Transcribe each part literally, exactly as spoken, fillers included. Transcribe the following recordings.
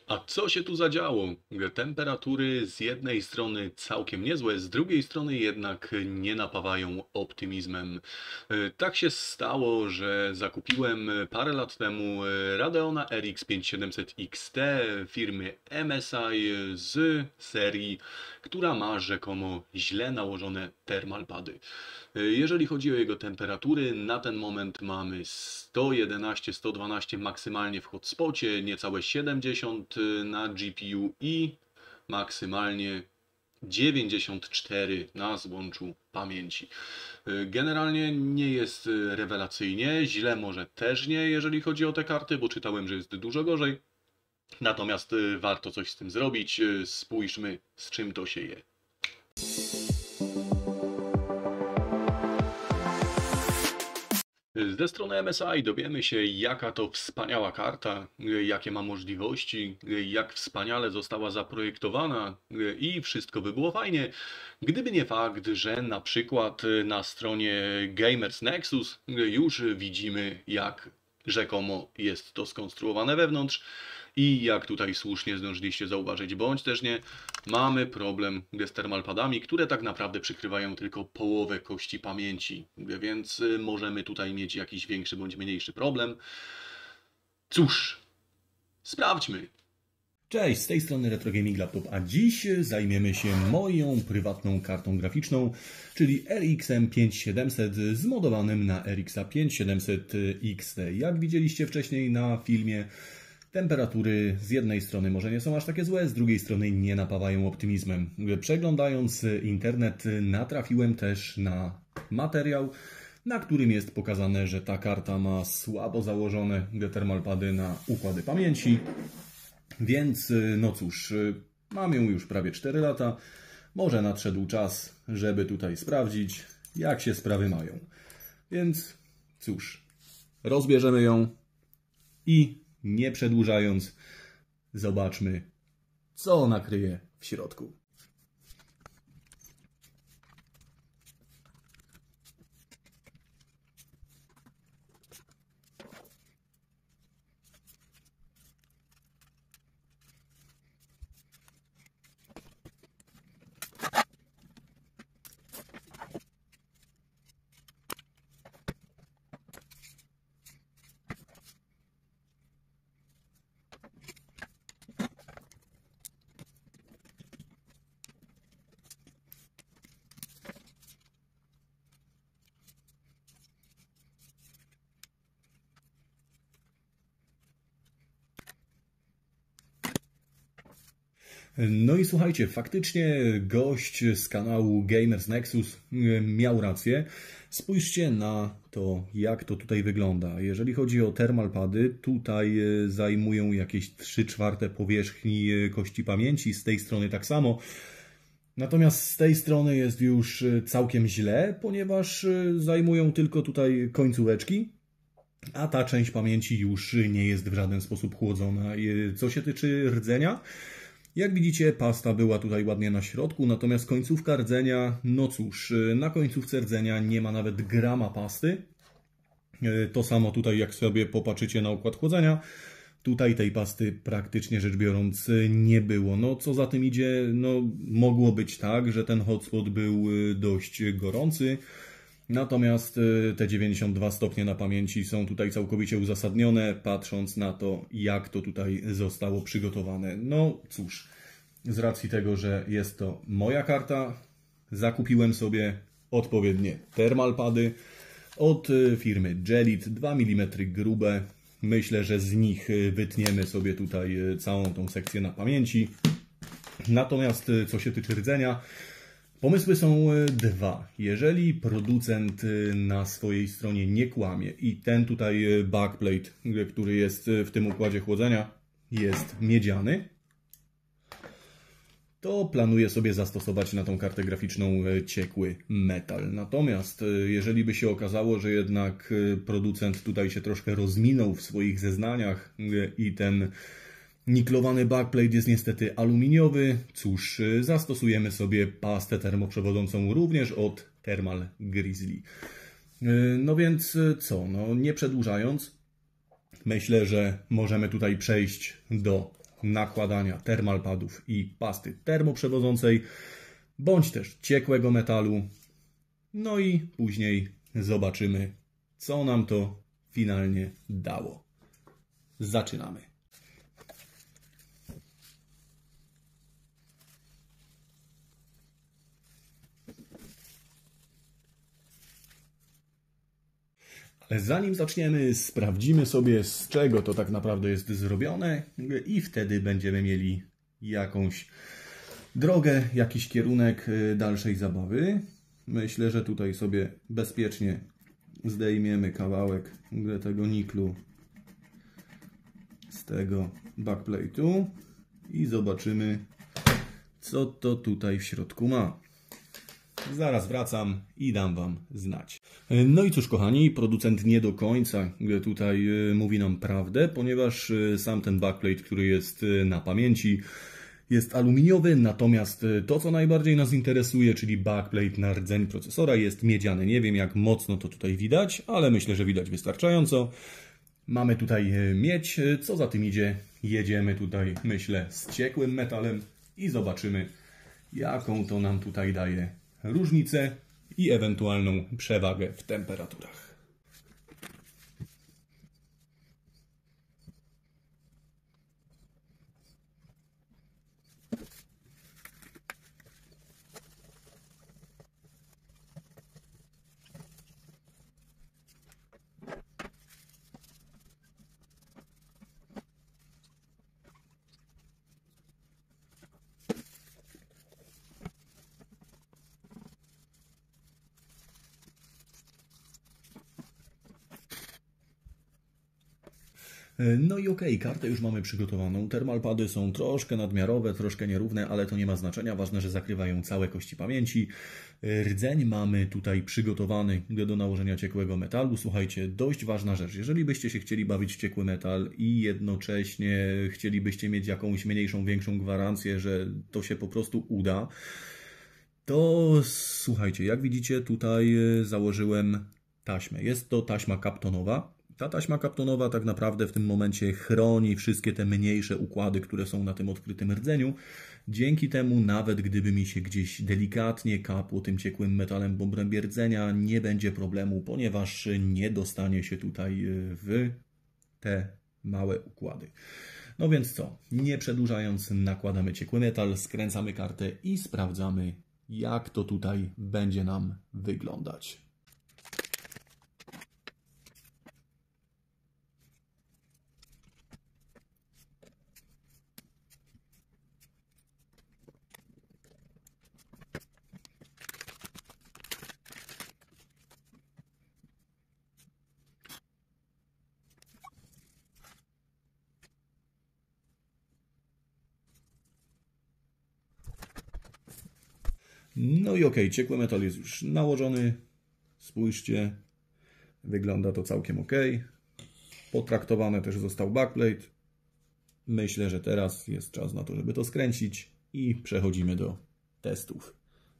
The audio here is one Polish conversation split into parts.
A co się tu zadziało? Temperatury z jednej strony całkiem niezłe, z drugiej strony jednak nie napawają optymizmem. E, Tak się stało, że zakupiłem parę lat temu Radeona R X pięć tysiąc siedemset X T firmy M S I z serii, która ma rzekomo źle nałożone thermalpady. Jeżeli chodzi o jego temperatury, na ten moment mamy sto jedenaście sto dwanaście maksymalnie w hotspocie, niecałe siedemdziesiąt na G P U i maksymalnie dziewięćdziesiąt cztery na złączu pamięci. Generalnie nie jest rewelacyjnie, źle może też nie, jeżeli chodzi o te karty, bo czytałem, że jest dużo gorzej. Natomiast warto coś z tym zrobić. Spójrzmy, z czym to się je. Ze strony M S I dowiemy się, jaka to wspaniała karta, jakie ma możliwości, jak wspaniale została zaprojektowana i wszystko by było fajnie, gdyby nie fakt, że na przykład na stronie Gamers Nexus już widzimy, jak rzekomo jest to skonstruowane wewnątrz i jak tutaj słusznie zdążyliście zauważyć, bądź też nie, mamy problem z thermalpadami, które tak naprawdę przykrywają tylko połowę kości pamięci, więc możemy tutaj mieć jakiś większy bądź mniejszy problem. Cóż, sprawdźmy. Cześć, z tej strony Retro Gaming Laptop, a dziś zajmiemy się moją prywatną kartą graficzną, czyli R X pięć tysiąc siedemset zmodowanym na R X pięć tysiąc siedemset X T. Jak widzieliście wcześniej na filmie, temperatury z jednej strony może nie są aż takie złe, z drugiej strony nie napawają optymizmem. Przeglądając internet natrafiłem też na materiał, na którym jest pokazane, że ta karta ma słabo założone thermalpady na układy pamięci. Więc no cóż, mam ją już prawie cztery lata. Może nadszedł czas, żeby tutaj sprawdzić, jak się sprawy mają. Więc cóż, rozbierzemy ją i nie przedłużając, zobaczmy, co ona kryje w środku. No i słuchajcie, faktycznie gość z kanału Gamers Nexus miał rację. Spójrzcie na to, jak to tutaj wygląda. Jeżeli chodzi o thermalpady, tutaj zajmują jakieś trzy czwarte powierzchni kości pamięci, z tej strony tak samo. Natomiast z tej strony jest już całkiem źle, ponieważ zajmują tylko tutaj końcóweczki, a ta część pamięci już nie jest w żaden sposób chłodzona. Co się tyczy rdzenia, jak widzicie, pasta była tutaj ładnie na środku, natomiast końcówka rdzenia, no cóż, na końcówce rdzenia nie ma nawet grama pasty. To samo tutaj, jak sobie popatrzycie na układ chłodzenia, tutaj tej pasty praktycznie rzecz biorąc nie było. No co za tym idzie, no mogło być tak, że ten hotspot był dość gorący, natomiast te dziewięćdziesiąt dwa stopnie na pamięci są tutaj całkowicie uzasadnione, patrząc na to, jak to tutaj zostało przygotowane. No cóż, z racji tego, że jest to moja karta, zakupiłem sobie odpowiednie thermalpady od firmy Gellit, dwa milimetry grube. Myślę, że z nich wytniemy sobie tutaj całą tą sekcję na pamięci. Natomiast co się tyczy rdzenia, pomysły są dwa. Jeżeli producent na swojej stronie nie kłamie i ten tutaj backplate, który jest w tym układzie chłodzenia, jest miedziany, to planuję sobie zastosować na tą kartę graficzną ciekły metal. Natomiast jeżeli by się okazało, że jednak producent tutaj się troszkę rozminął w swoich zeznaniach i ten niklowany backplate jest niestety aluminiowy, cóż, zastosujemy sobie pastę termoprzewodzącą również od Thermal Grizzly. No więc co, no nie przedłużając, myślę, że możemy tutaj przejść do nakładania termalpadów i pasty termoprzewodzącej, bądź też ciekłego metalu. No i później zobaczymy, co nam to finalnie dało. Zaczynamy. Ale zanim zaczniemy, sprawdzimy sobie, z czego to tak naprawdę jest zrobione i wtedy będziemy mieli jakąś drogę, jakiś kierunek dalszej zabawy. Myślę, że tutaj sobie bezpiecznie zdejmiemy kawałek tego niklu z tego backplate'u i zobaczymy, co to tutaj w środku ma. Zaraz wracam i dam Wam znać. No i cóż, kochani, producent nie do końca tutaj mówi nam prawdę, ponieważ sam ten backplate, który jest na pamięci, jest aluminiowy, natomiast to, co najbardziej nas interesuje, czyli backplate na rdzeń procesora, jest miedziany. Nie wiem, jak mocno to tutaj widać, ale myślę, że widać wystarczająco. Mamy tutaj miedź, co za tym idzie, jedziemy tutaj, myślę, z ciekłym metalem i zobaczymy, jaką to nam tutaj daje różnicę i ewentualną przewagę w temperaturach. No i okej, okay, kartę już mamy przygotowaną. Termalpady są troszkę nadmiarowe, troszkę nierówne, ale to nie ma znaczenia. Ważne, że zakrywają całe kości pamięci. Rdzeń mamy tutaj przygotowany do nałożenia ciekłego metalu. Słuchajcie, dość ważna rzecz. Jeżeli byście się chcieli bawić w ciekły metal i jednocześnie chcielibyście mieć jakąś mniejszą, większą gwarancję, że to się po prostu uda, to słuchajcie, jak widzicie, tutaj założyłem taśmę. Jest to taśma kaptonowa. Ta taśma kaptonowa tak naprawdę w tym momencie chroni wszystkie te mniejsze układy, które są na tym odkrytym rdzeniu. Dzięki temu, nawet gdyby mi się gdzieś delikatnie kapło tym ciekłym metalem w obrębie rdzenia, nie będzie problemu, ponieważ nie dostanie się tutaj w te małe układy. No więc co? Nie przedłużając, nakładamy ciekły metal, skręcamy kartę i sprawdzamy, jak to tutaj będzie nam wyglądać. No i okej, okay, ciekły metal jest już nałożony. Spójrzcie, wygląda to całkiem ok. Potraktowany też został backplate. Myślę, że teraz jest czas na to, żeby to skręcić i przechodzimy do testów.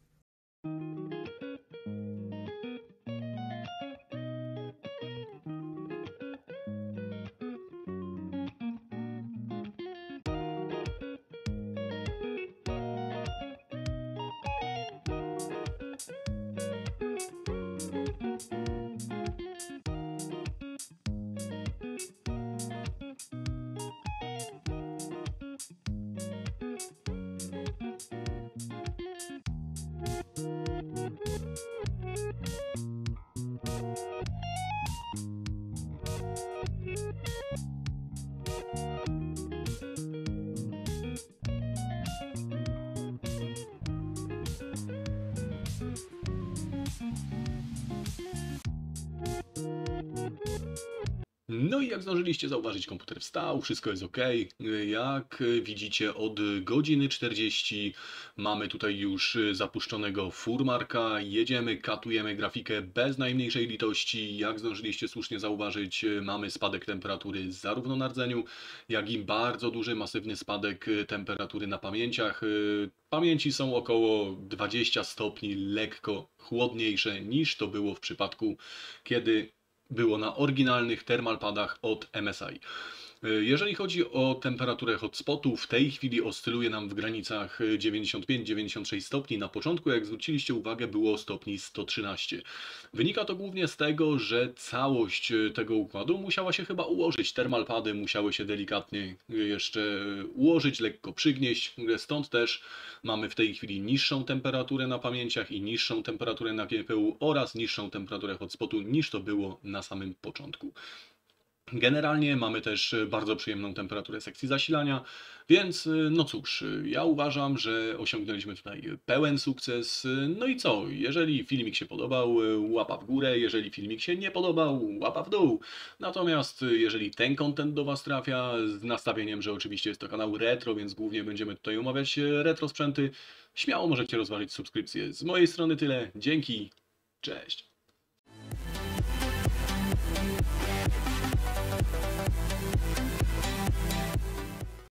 No i jak zdążyliście zauważyć, komputer wstał, wszystko jest ok. Jak widzicie, od godziny czterdzieści mamy tutaj już zapuszczonego Furmarka. Jedziemy, katujemy grafikę bez najmniejszej litości. Jak zdążyliście słusznie zauważyć, mamy spadek temperatury zarówno na rdzeniu, jak i bardzo duży, masywny spadek temperatury na pamięciach. Pamięci są około dwadzieścia stopni, lekko chłodniejsze niż to było w przypadku, kiedy było na oryginalnych termalpadach od M S I. Jeżeli chodzi o temperaturę hotspotu, w tej chwili oscyluje nam w granicach dziewięćdziesiąt pięć dziewięćdziesiąt sześć stopni. Na początku, jak zwróciliście uwagę, było stopni sto trzynaście. Wynika to głównie z tego, że całość tego układu musiała się chyba ułożyć. Termalpady musiały się delikatnie jeszcze ułożyć, lekko przygnieść. Stąd też mamy w tej chwili niższą temperaturę na pamięciach i niższą temperaturę na G P U oraz niższą temperaturę hotspotu niż to było na samym początku. Generalnie mamy też bardzo przyjemną temperaturę sekcji zasilania, więc no cóż, ja uważam, że osiągnęliśmy tutaj pełen sukces. No i co? Jeżeli filmik się podobał, łapa w górę, jeżeli filmik się nie podobał, łapa w dół. Natomiast jeżeli ten content do Was trafia, z nastawieniem, że oczywiście jest to kanał retro, więc głównie będziemy tutaj omawiać retro sprzęty, śmiało możecie rozważyć subskrypcję. Z mojej strony tyle, dzięki, cześć!